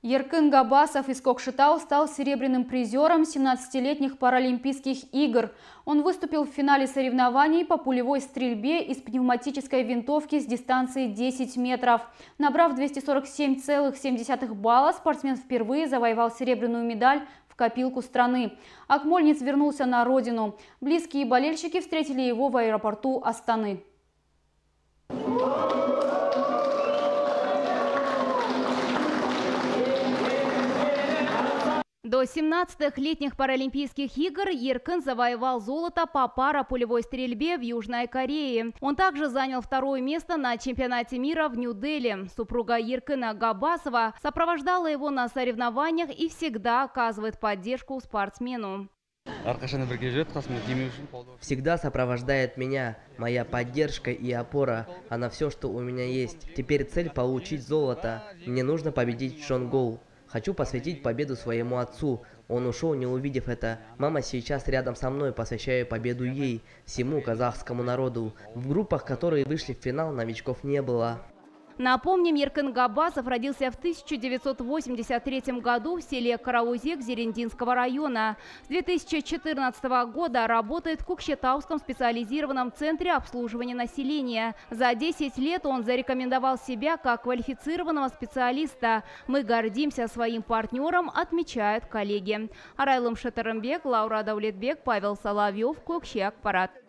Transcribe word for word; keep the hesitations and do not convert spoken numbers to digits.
Еркын Габасов из Кокшетау стал серебряным призером семнадцатилетних Паралимпийских игр. Он выступил в финале соревнований по пулевой стрельбе из пневматической винтовки с дистанции десять метров. Набрав двести сорок семь целых семь десятых балла, спортсмен впервые завоевал серебряную медаль в копилку страны. Акмольниц вернулся на родину. Близкие болельщики встретили его в аэропорту Астаны. До семнадцатых летних Паралимпийских игр Еркын завоевал золото по парапулевой стрельбе в Южной Корее. Он также занял второе место на чемпионате мира в Нью-Дели. Супруга Еркына Габасова сопровождала его на соревнованиях и всегда оказывает поддержку спортсмену. Всегда сопровождает меня, моя поддержка и опора, она все, что у меня есть. Теперь цель получить золото. Мне нужно победить в Чонгоу. Хочу посвятить победу своему отцу. Он ушел, не увидев это. Мама сейчас рядом со мной, посвящаю победу ей, всему казахскому народу. В группах, которые вышли в финал, новичков не было. Напомним, Еркын Габасов родился в тысяча девятьсот восемьдесят третьем году в селе Караузек Зерендинского района. С две тысячи четырнадцатого года работает в Кокшетауском специализированном центре обслуживания населения. За десять лет он зарекомендовал себя как квалифицированного специалиста. Мы гордимся своим партнером, отмечают коллеги. Арайлым Шатарымбек, Лаура Даулетбек, Павел Соловьев, Кокшиак, Парад.